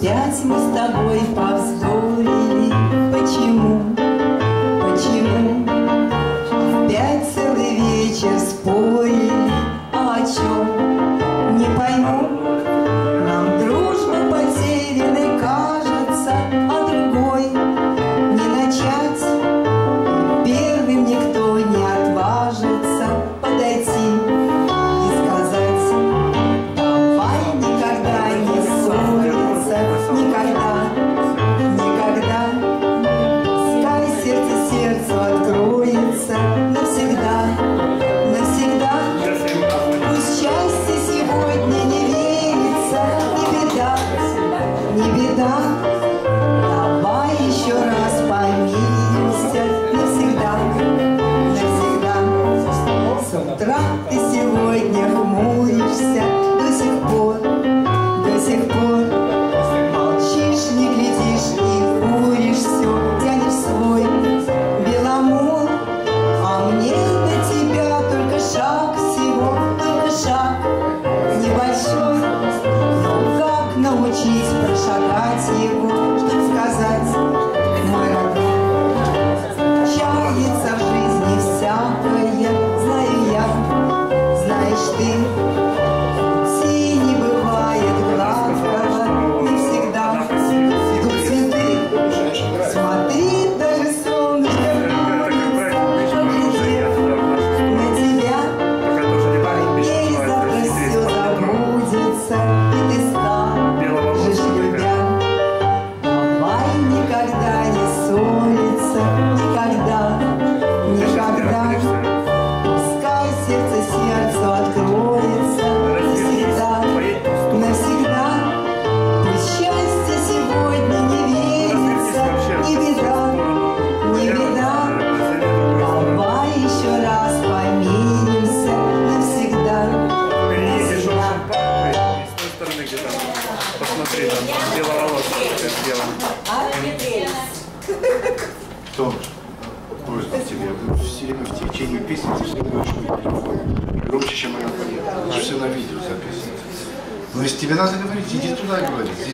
опять мы с тобой повздорили. Почему? Почему? Опять целый вечер спорили. А о чем? Не пойму. Нам дружба потерянной кажется, а другой не начать. Первым никто не отважится подойти и сказать: давай никогда не ссориться, никогда, никогда. Пускай сердце сердцу откроется навсегда, навсегда. Пусть счастье сегодня не верится, не беда, не беда. Давай еще раз помиримся навсегда, навсегда. С утра ты сегодня хмуришься до сих пор, до сих пор. Молчишь, не глядишь и куришь все, тянешь свой беломор. А мне до тебя только шаг всего, только шаг небольшой. Но как научить прошагать его, чтоб сказать: мой родной? Чается в жизни всякое, знаю я, знаешь ты. Пути не бывает гладкого, не всегда идут цветы. Смотри, даже солнышко крутится, поглядев на тебя. Поверь, завтра все забудется, и ты скажешь, любя: давай никогда не ссориться, никогда, никогда. Пускай сердце сердцу откроется навсегда, навсегда. Пусть счастье сегодня не верится, не беда, не беда. Давай еще раз помиримся навсегда, навсегда. С той стороны где-то. Посмотри, там беловолосая сделано. Солнышко, просьба к тебе. Все время в течение песни ты все говоришь громче, чем моя понятно. Все на видео записано. Но если тебе надо говорить, иди туда и говори.